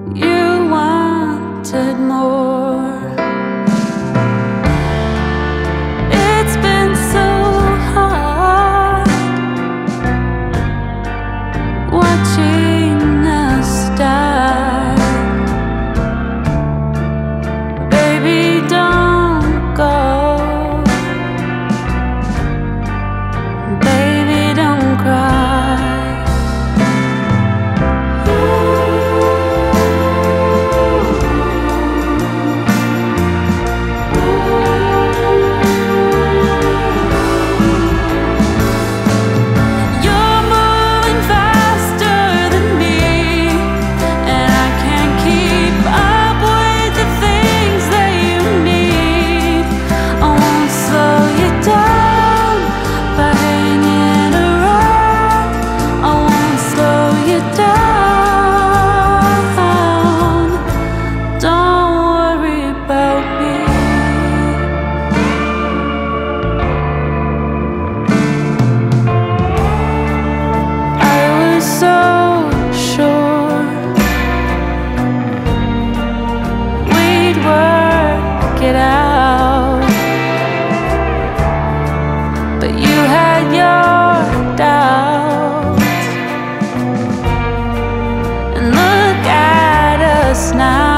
You wanted more. It's been so hard watching us die. Baby, don't go. Baby, don't cry. You're moving faster than me, and I can't keep up with the things that you need. I won't slow you down by hanging around. I won't slow you down. Don't worry about me. I was so sure we'd work it out, but you had your doubts. And look at us now.